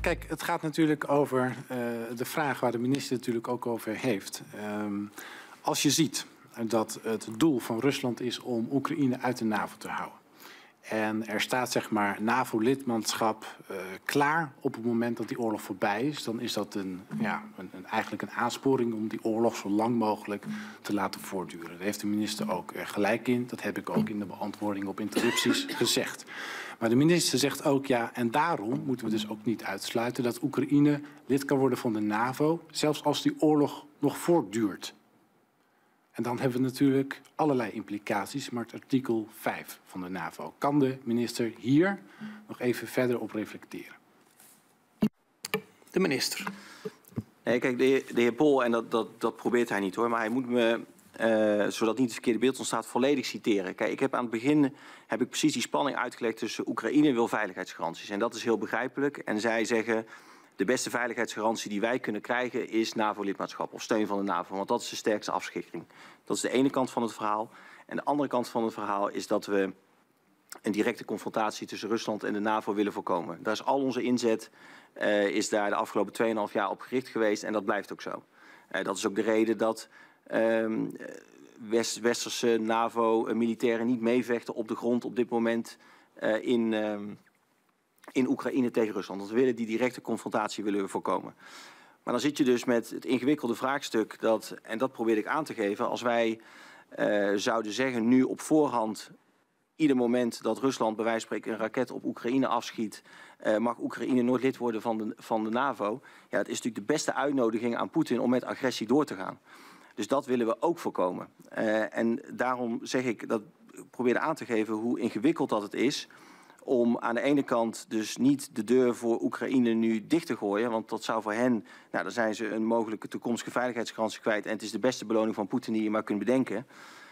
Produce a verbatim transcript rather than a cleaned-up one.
kijk, het gaat natuurlijk over uh, de vraag waar de minister natuurlijk ook over heeft. Um, als je ziet dat het doel van Rusland is om Oekraïne uit de NAVO te houden. En er staat zeg maar NAVO-lidmaatschap uh, klaar op het moment dat die oorlog voorbij is. Dan is dat een, ja, een, een, eigenlijk een aansporing om die oorlog zo lang mogelijk te laten voortduren. Daar heeft de minister ook uh, gelijk in. Dat heb ik ook in de beantwoording op interrupties gezegd. Maar de minister zegt ook ja, en daarom moeten we dus ook niet uitsluiten dat Oekraïne lid kan worden van de NAVO, zelfs als die oorlog nog voortduurt. En dan hebben we natuurlijk allerlei implicaties, maar het artikel vijf van de NAVO. Kan de minister hier nog even verder op reflecteren? De minister. Nee, kijk, de heer, de heer Pol, en dat, dat, dat probeert hij niet hoor, maar hij moet me, uh, zodat niet het verkeerde beeld ontstaat, volledig citeren. Kijk, ik heb aan het begin heb ik precies die spanning uitgelegd tussen Oekraïne wil veiligheidsgaranties. En dat is heel begrijpelijk. En zij zeggen, de beste veiligheidsgarantie die wij kunnen krijgen is NAVO-lidmaatschap of steun van de NAVO. Want dat is de sterkste afschrikking. Dat is de ene kant van het verhaal. En de andere kant van het verhaal is dat we een directe confrontatie tussen Rusland en de NAVO willen voorkomen. Daar is al onze inzet uh, is daar de afgelopen tweeënhalf jaar op gericht geweest en dat blijft ook zo. Uh, dat is ook de reden dat uh, West, westerse NAVO-militairen niet meevechten op de grond op dit moment uh, in... Uh, in Oekraïne tegen Rusland. Want we willen die directe confrontatie willen we voorkomen. Maar dan zit je dus met het ingewikkelde vraagstuk dat, en dat probeer ik aan te geven, als wij uh, zouden zeggen nu op voorhand, ieder moment dat Rusland bij wijze van spreken een raket op Oekraïne afschiet, uh, mag Oekraïne nooit lid worden van de, van de NAVO. Ja, het is natuurlijk de beste uitnodiging aan Poetin om met agressie door te gaan. Dus dat willen we ook voorkomen. Uh, en daarom zeg ik, dat ik probeer aan te geven hoe ingewikkeld dat het is om aan de ene kant dus niet de deur voor Oekraïne nu dicht te gooien. Want dat zou voor hen, nou dan zijn ze een mogelijke toekomstige veiligheidsgarantie kwijt. En het is de beste beloning van Poetin die je maar kunt bedenken.